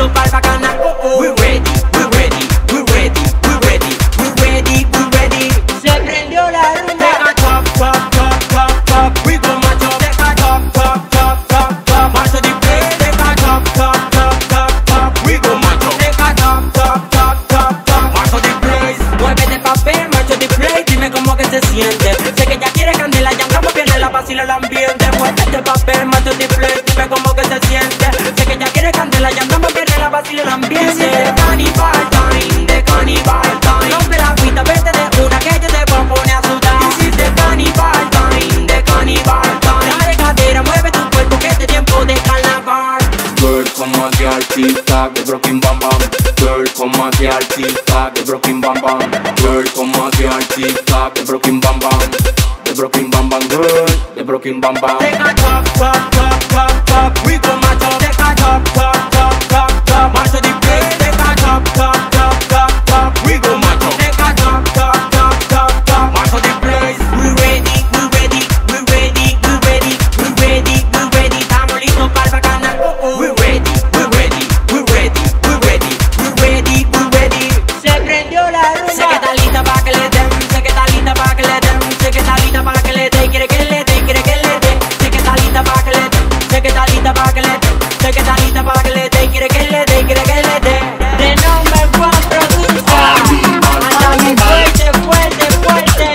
listo para el bacanal. We ready, we ready, we ready, we ready, we ready, we ready. Se prendió la rumba. Deja top, top, top, top, top. We go macho. Deja top, top, top, top, top. Macho de play. Deja top, top, top, top, top. We go macho. Deja top, top, top, top, top. Macho de play. Muévete papel, macho de play. Dime cómo que se siente. Sé que ya quiere candela, ya andamos bien en la vacila el ambiente. Muévete papel, macho de play. Dime cómo que se siente. Sé que ya quiere candela, ya andamos bien en la vacila el ambiente. De carnival time, de carnival time. No me la agüita, vete de una que yo te voy a poner a sudar. This is the carnival time, de carnival time. Dale cadera, mueve tu cuerpo que este tiempo de carnaval. Girl, come on, girl, tic-tac, the broken bam bam. Girl, come on, girl, tic-tac, the broken bam bam. Girl, come on, girl, tic-tac, the broken bam bam. The broken bam bam, girl, the broken bam bam. Deja top, top, top, top, top. We go macho. Deja top, top, top, top, top. Macho de play. Deja top, top, top, top, top. We go macho. Deja top, top, top, top, top. Macho de play. We ready, we ready, we ready, we ready, we ready, we ready. Estamos listos para el bacanal. We ready, we ready, we ready, we ready, we ready, we ready. Se prendió la rumba. Sé que está lista para que le den. Sé que está lista para que le den. Sé que está lista para que le dé. Quiere que le dé, quiere que le dé. Sé que está lista para que le dé. Sé que está lista para que le dé. Sé que está lista para que le dé. Quiere que le dé, quiere que le dé. The number one producer. Anda fuerte, fuerte, fuerte.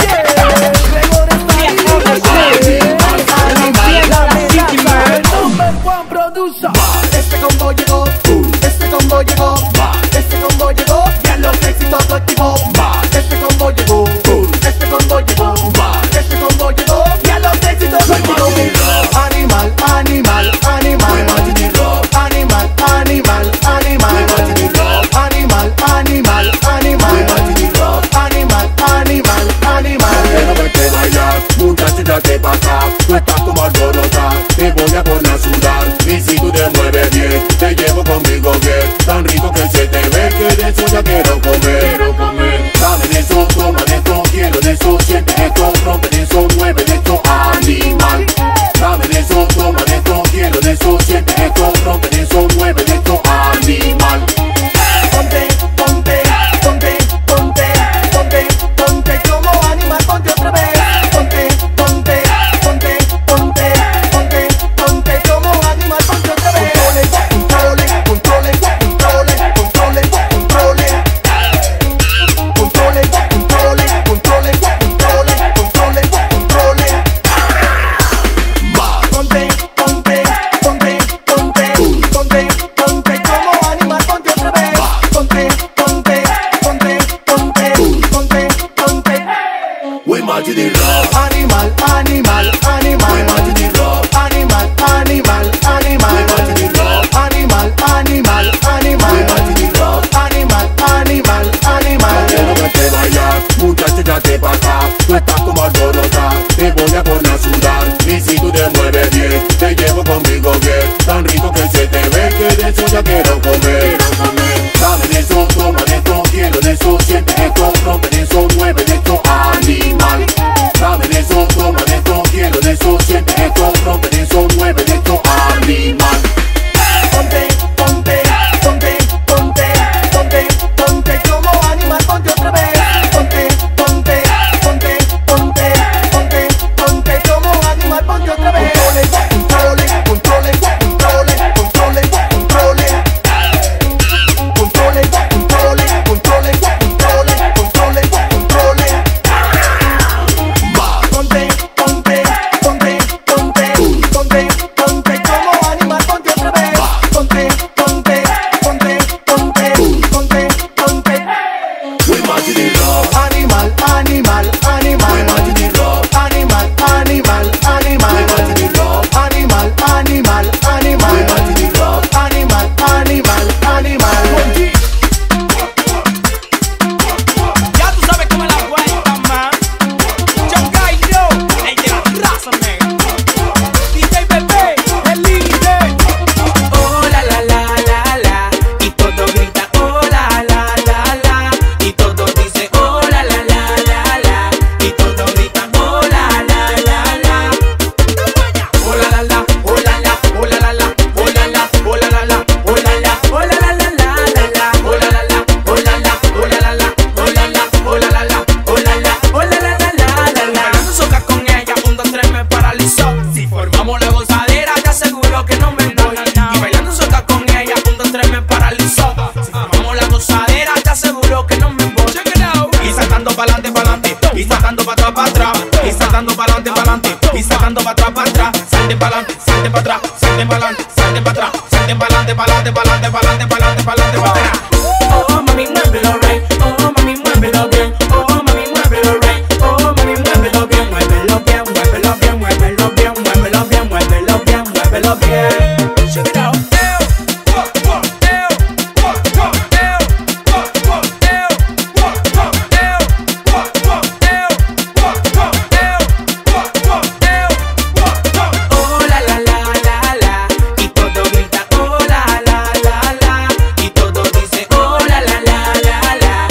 Este combo llegó, este combo llegó, este combo llegó, ya los éxitos lo activó. Este combo llegó, este combo llegó, este combo llegó, ya los éxitos lo activó. Animal, animal, animal, animal, animal, animal, animal, animal, animal, animal, animal. Quiero verte bailar, muchacho ya te pasa. Tú estás como alborota, te voy a poner a sudar. Y si tú te mueves bien, te llevo conmigo bien. Tan rico que se te ve que de eso ya quiero comer. Dame de eso, toma de esto, quiero de eso, siente esto, rompe de eso, mueve de esto, animal. Dame de eso, toma de esto, quiero de eso, siente esto, rompe de eso, mueve de esto, animal. Ponte, ponte, ponte, ponte, ponte, ponte como animal, ponte otra vez. Ponte, ponte, ponte, ponte, ponte, ponte como animal, ponte otra vez. Controle, controle, controle, controle, controle, controle, controle, controle, controle, controle, controle. Ponte, ponte, ponte, ponte, ponte, ponte como animal, ponte otra vez. Ponte, ponte, ponte, ponte, ponte, ponte. We march to the rock. Animal, animal, animal. We march to the rock. Animal, animal, animal. We march to the rock. Animal, animal, animal. We march to the rock. Animal, animal, animal. Quiero verte bailar, muchacho ya te pasa. Tú estás como alborota, te voy a poner a sudar. Y si tú te mueves bien, te llevo conmigo bien. Tan rico que se te ve que de eso ya quiero comer. Dame de eso, toma de esto, quiero de eso, siente esto, rompe de eso, mueve de esto, animal. Dame de eso, toma de esto, quiero de eso, siente esto, rompe de eso, mueve de esto, animal. Ponte, ponte, ponte, ponte, ponte, ponte como animal, ponte otra vez. Ponte, ponte, ponte, ponte, ponte, ponte como animal, ponte otra vez. Controle, controle, controle, controle, controle, controle. pa'lante, pa'lante, pa'lante, pa'lante, pa'lante, pa'lante. Oh, mami, muévelo right. Oh, mami, muévelo bien. Oh, mami, muévelo right. Oh, mami, muévelo bien. Muévelo bien, muévelo bien, muévelo bien, muévelo bien, muévelo bien, muévelo bien. Check it out. Oh, la la la la la. Y todo grita, oh, la la la la. Y todo dice, oh, la la la la la.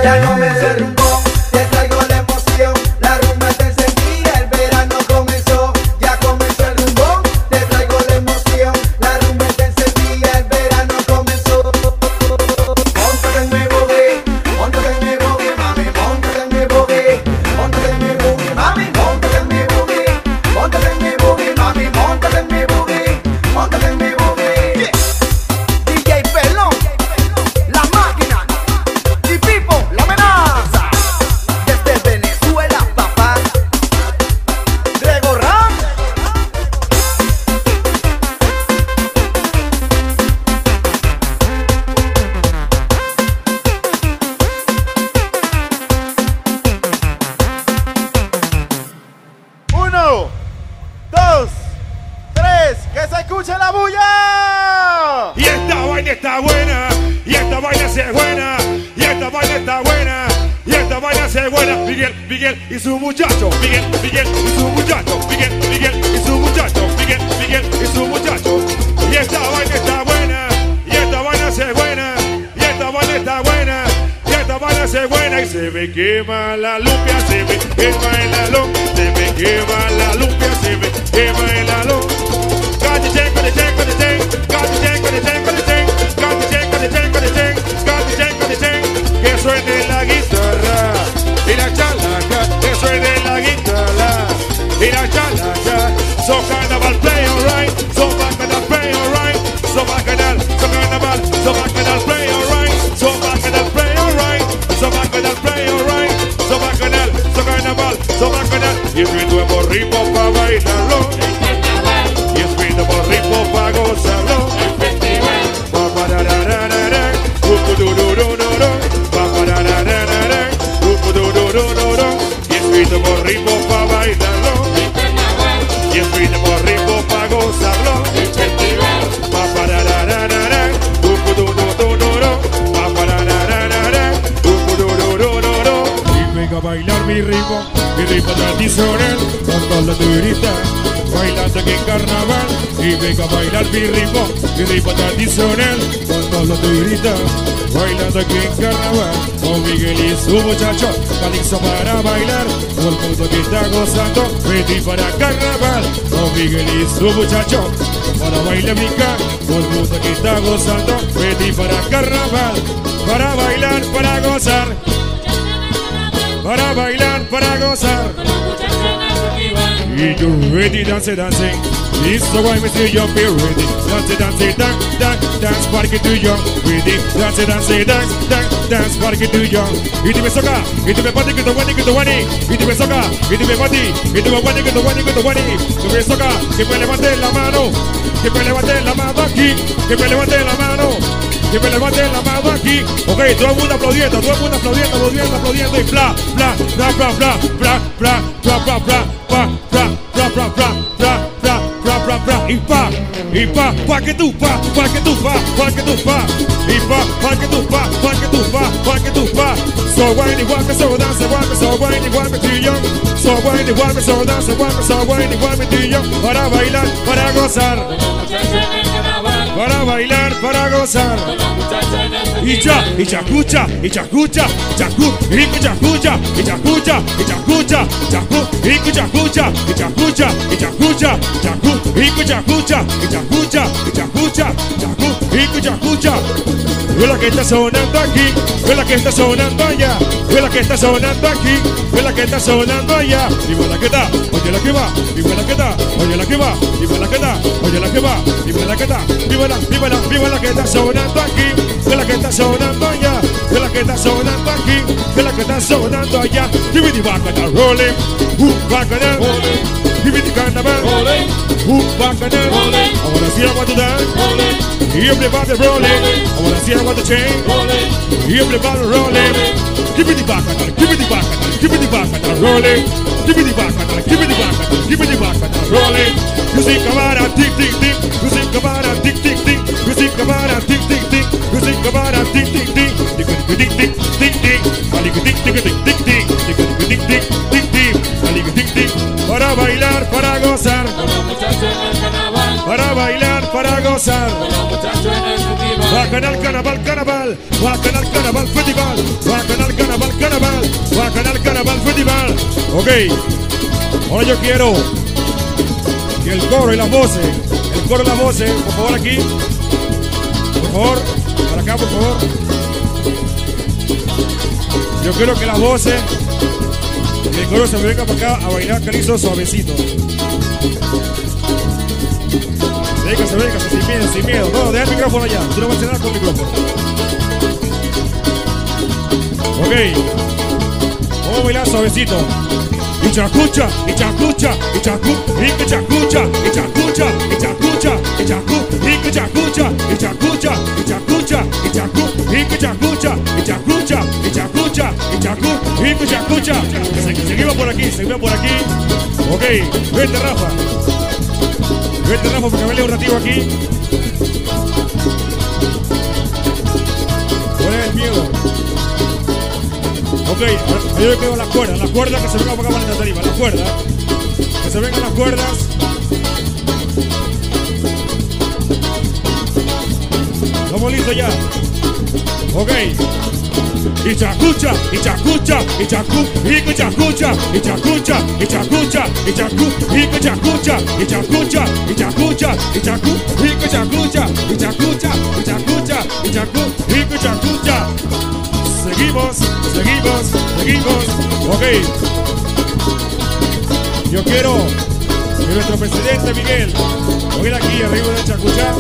Ya comenzó el rumbón, te traigo la emoción. La rumba está encendida, el verano comenzó. Ya comenzó el rumbón, te traigo la emoción. La rumba está encendida, el verano comenzó. Móntate en mi boogie, móntate en mi boogie, mami, móntate en mi boogie, móntate en mi boogie, mami, móntate en mi boogie, móntate en mi boogie, mami, móntate en mi boogie, móntate en mi boogie. DJ Pelón, la máquina, y Pipo, la amenaza. Desde Venezuela, papá. Grego Ram. Uno, dos, tres, que se escuche la bulla. Y esta vaina está buena, y esta vaina se es buena, y esta vaina está buena, y esta vaina se es buena. Miguel, Miguel y su muchacho, Miguel, Miguel y su muchacho, Miguel, Miguel y su muchacho, Miguel, Miguel y su muchacho. Y esta vaina está buena, y esta vaina se es buena, y esta vaina está buena, y esta vaina se es buena. Y se me quema la lumpia, se me quema el alón, se me quema la lumpia, se me quema el alón. Que suene la guitarra y la chalaca, que suene la guitarra y la chalaca. So carnaval play alright, so bacchanal play alright, so bacchanal, so carnaval, so bacchanal play alright, so bacchanal play alright, so bacchanal play alright, so bacchanal, so carnaval, so bacchanal. Y es mi nuevo ritmo pa' bailarlo, y es mi nuevo ritmo pa' gozarlo. Pa pa ra ra ra ra ra, du du du du du du, pa pa ra ra ra ra ra, du du du du du du. Y es mi nuevo ritmo pa' bailarlo, y es mi nuevo ritmo pa' gozarlo. Pa pa ra ra ra ra ra, du du du du du du, pa pa ra ra ra ra ra, du du du du du du. Y venga a bailar mi ritmo tradicional, con toda la turista, bailando aquí en carnaval. Y venga a bailar mi ritmo tradicional, con toda la turista, bailando aquí en carnaval. Con Miguel y su muchacho, calixto para bailar, todo el mundo que está gozando, ready para carnaval. Con Miguel y su muchacho, para bailar mi todo el mundo que está gozando, ready para carnaval, para bailar, para gozar. Para bailar, para gozar. Y you ready, dance, dancing. It's the way we see you be ready. Dance, dance, dance, dance, dance, party to you. Ready, dance, dance, dance, dance, dance, party to you. Y te me soca, y te me pati, que te wani, que te wani. Y te me soca, y te me pati, y te me wani, que te wani, que te wani. Que me soca, que me levante la mano, que me levante la mano aquí, que me levante la mano. Que me levante la mano aquí. Ok, todo el mundo aplaudiendo, todo el mundo aplaudiendo, aplaudiendo, aplaudiendo. Y bla, bla, bla, bla, bla, bla, bla, bla, bla, bla, bla, bla, bla, bla, bla, bla, bla, bla, bla. Y pa que tú, pa que tú, pa que tú, y pa que tú, pa que tú, pa que tú, So whiny, whiny, so dance, whiny, so whiny, whiny, too young. So whiny, whiny, so dance, whiny, so whiny, whiny, too young. Para bailar, para gozar. Para bailar, para gozar. Y ya escucha, y ya escucha, chacu, y que ya escucha, y ya escucha, y ya escucha, chacu, y que ya escucha, y ya escucha, y ya escucha, chacu, y que ya escucha, y ya escucha, y ya escucha, chacu, y que ya escucha. Es la que está sonando aquí, es la que está sonando allá, es la que está sonando aquí, es la que está sonando allá. Viva la que está, oye la que va, viva la que está, oye la que va, viva la que está, oye la que va, viva la que está, viva la que está sonando aquí, es la que está sonando allá, es la que está sonando aquí, es la que está sonando allá. Give me the bacchanal rolling, bacchanal, give me the carnaval, bacchanal. Ahora sí I want to dance. Everybody rolling, I wanna see I want to change. Everybody rolling, give me the bacchanal, give me the bacchanal, give me the bacchanal rolling, give me the bacchanal, give me the bacchanal, give me the bacchanal rolling. You think about a tick tick tick, you think about a tick tick tick, you think about a tick tick tick, you think about a tick tick tick, tick tick tick tick tick, tick tick tick tick tick, tick tick tick tick tick, tick tick. Para bailar, para gozar. Para bailar, para gozar. Bacchanal carnaval, carnaval. Bacchanal carnaval, festival. Bacchanal carnaval. Ahora yo quiero que el coro y las voces, por favor aquí. Por favor, para acá, por favor. Yo quiero que las voces y el coro se me venga para acá a bailar carizo suavecito. Véngase, sin miedo. No, deja el micrófono allá. Tú no vas a hacer nada con el micrófono. Ok. Vamos a bailar suavecito. Y chacucha, y chacucha, y chacu, y que chacucha, y chacucha, y chacucha, y chacu, y que chacucha, y chacucha, y chacucha, y chacu, y que chacucha, y chacucha, y chacucha, y chacu, y que chacucha. Seguimos por aquí. Ok, vente Rafa porque baile un ratito aquí. ¿Cuál es el miedo? Ok, ahí yo quedo las cuerdas que se vengan para acá para la tarima, las cuerdas, que se vengan las cuerdas. Estamos listos ya. Ok. Y chacucha, y chacucha, y chacu, y que chacucha, y chacucha, y chacucha, y chacu, y que chacucha, y chacucha, y chacucha, y chacu, y que chacucha, y chacucha, y chacucha, y chacu, y que chacucha. Seguimos. Ok. Yo quiero que nuestro presidente Miguel venga aquí arriba de chacucha.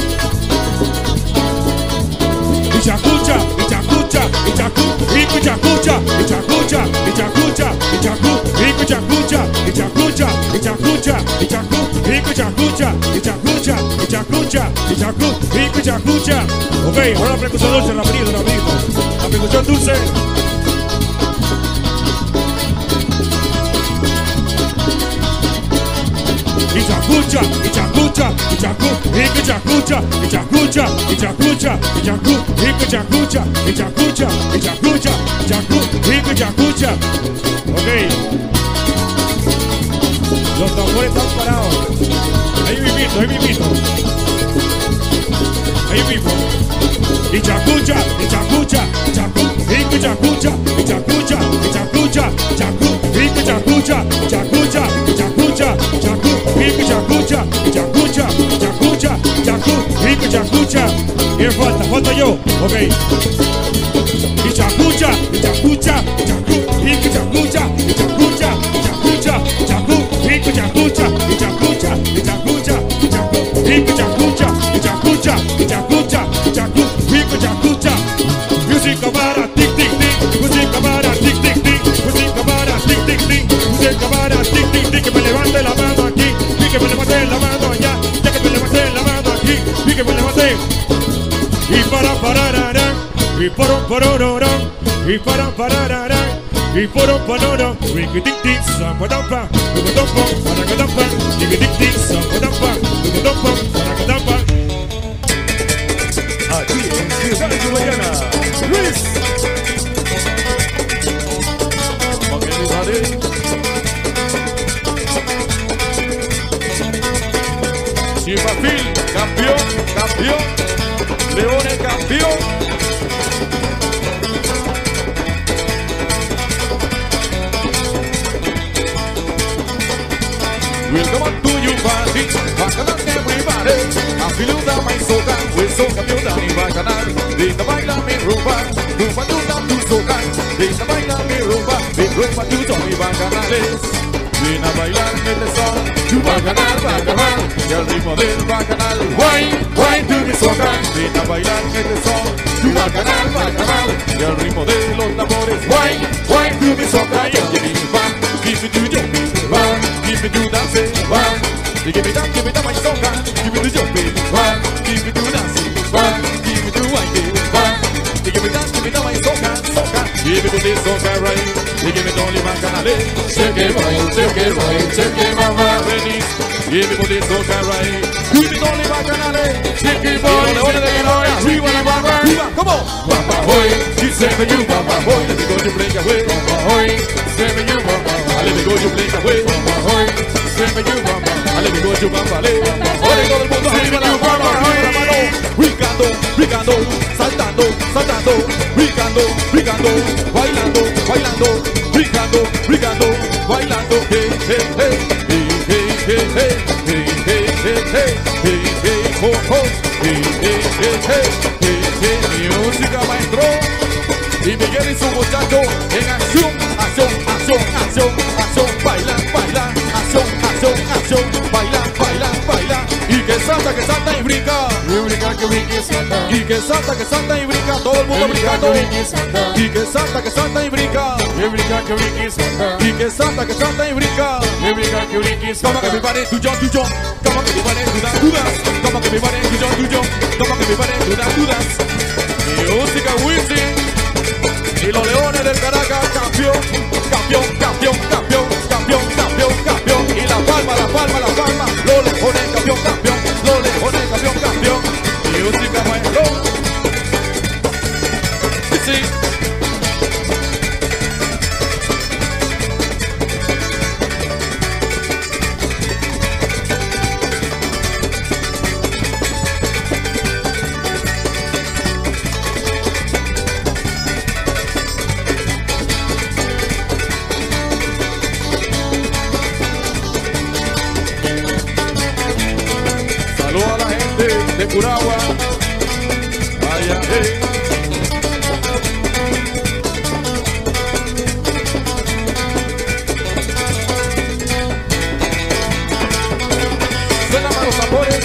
Y chacucha, y chacucha, y chacu, y que chacucha, y chacucha, y chacucha, y chacu, y que chacucha, y chacucha, y chacucha, y chacu, y que chacucha, y chacucha, y chacucha, y chacu, y que chacucha. Ok, ahora la percusión dulce, rapidito. La percusión dulce. Y chacucha, y chacucha, y chacu, y que chacucha, y chacucha, y chacucha, y chacu, y que chacucha, y chacucha, y chacucha, y chacu, y que chacucha. Ok. Los tambores están parados. Ahí mismo. Y chacucha, y chacucha, y chacu, y que chacucha, y chacucha, y chacucha, chacu, y que chacucha, chacucha, chacucha, chacu, y que chacucha, chacucha, chacucha, chacu, y que chacucha. ¿Quién falta? Falta yo. Ok. Y chacucha, chacu, y que chacucha, chacucha, chacu, y que chacucha, chacucha, chacu, y que chacucha, chacu, y que chacucha. Música para tic tic tic, música para tic tic tic, música para tic tic tic, música para tic tic tic. Que me levante la mano aquí, y que me levante la mano allá, ya que me levante la mano aquí, y que me levante. Y para parararán, y pororororán, y para parararán, y pororororán, riquitic zapadampa, rucotompa, paracatampa, riquitic zapadampa, rucotompa, paracatampa. Aquí en Ciudad Guayana, Luis. Chipafil, campeón, Leones campeón. Welcome to you party, bacanal everybody. I feel you down my soca, we soca you down in bacanal. Dita baila mi rumba, rumba you down to soca. Dita baila mi rumba, big rumba you down in bacanales. Ven a bailar el son, tu bacanal, y al ritmo del bacanal. Wine to mi soca. Ven a bailar el son, tu bacanal, y al ritmo de los tambores. Wine to mi soca. Give me to your give me to dancing, give me down my soca, give me to jumping, give me to dancing, give me to winding, give me down my soca, give me to this soca right, give me to only bacanales, shake it mama, Venice, give me to this soca right, give me to only bacanales, shake it come on, Papa Hoy, you say for you, Papa Hoy, let me go to break away, Papa Hoy, say for you, Papa, let me go to break away, Papa Hoy, say for you, Papa, let me go to Papa, ahora todo el mundo arriba la mano, brincando, saltando, brincando, bailando, brincando, bailando, que Ricky salta. Y que salta y brinca, todo el mundo brincando. Y que salta y brinca. Que brinca que Ricky salta. Y que salta y brinca. Que brinca que Ricky Come on salta. everybody, do yo. Come on everybody, do that. Come on everybody, do yo. Come on everybody, do that. Música Wisin y los Leones del Caracas, campeón. Y la palma, los Leones, campeón. Los Leones, campeón. Música maestro. Sí. Saludos a la gente de Curagua. Vaya, Suenan a los tambores.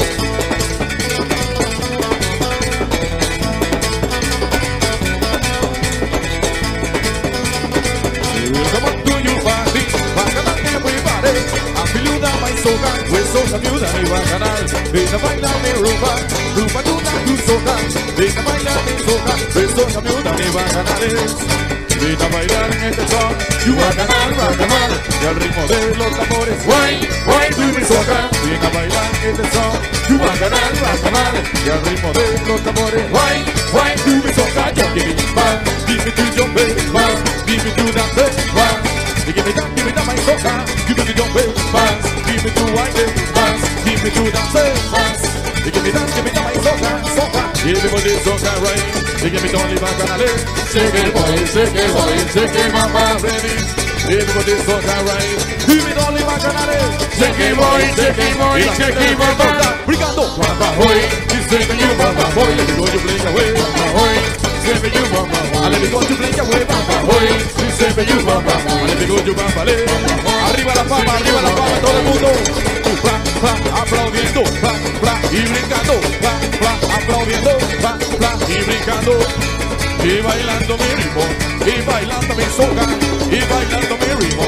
Come on, do you party? Bacana everybody. I feel you down my soca. Huesos ayuda y bacanal. Ven a bailar mi rumba. Rumba ayuda tu soca. Ven a bailar mi soca. Huesos ayuda y bacanales. Ven a bailar en este son. You bacanal. Y al ritmo de los tambores. Why do mi soca. Ven a bailar en este son. You bacanal. Y al ritmo de los tambores. Why do mi soca. Yo give me back. Give me to your baby. Give me to that baby. You give me that my soca. You give me your baby. Give me to white baby. Give me to that baby. You give me that my soca. Everybody soca right. You give me the only bacanales. Shake it boy, mama ready. Everybody soca right. Give me the only bacanales. Shake it boy, mama. Brigando. Mama hoy. You say to you mama hoy. Let me go you blink away. Mama hoy. Say to you mama. Let me go you blink away. Mama hoy. You say to you mama. Let me go you bambale. Arriba la palma, todo el mundo. Aplaudiendo, y brincando, aplaudiendo, y brincando, y bailando mi ritmo, y bailando mi soca, y bailando mi ritmo,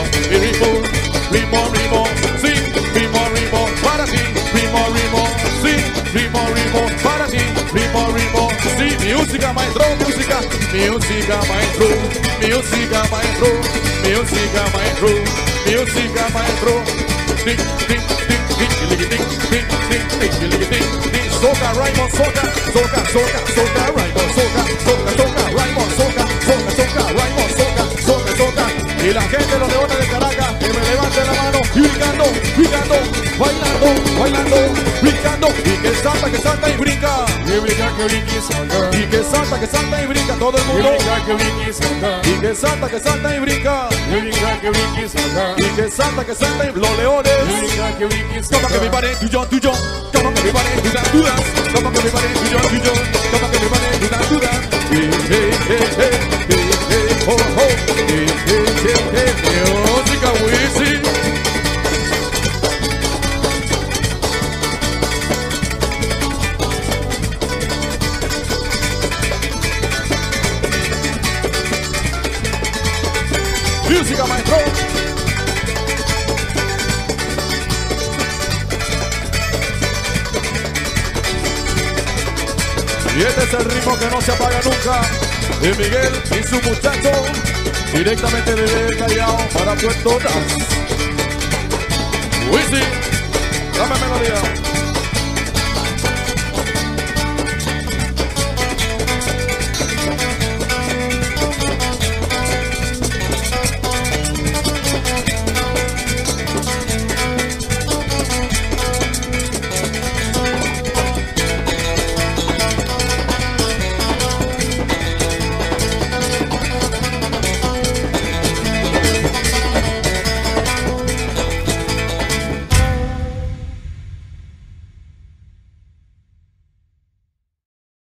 sí, ritmo, para ti, ritmo, sí, ritmo, para ti, ritmo, sí, música maestro, ding, soca, Raymond, soca, Raymond, soca, Raymond, soca. Y la gente de los Leones de Caracas, que me levanten la mano, y brincando, bailando, brincando, y que salta y brinca. Que brinca que Ricky salta. Y que salta y brinca todo el Que mundo. brinca que Ricky salta. Y que salta y brinca. Que brinca que Ricky salta. Y que salta y los Leones. Que brinca que Ricky Come on, salta. everybody, do yo. Come on, everybody, do that. Come on, everybody, do yo. Come on, everybody, do that. Hey, ho, ho. Hey. Música Wisin. Música maestro. Y este es el ritmo que no se apaga nunca, de Miguel y su muchacho, directamente desde el Callao para Puerto Ordaz. Wisin, dame melodía.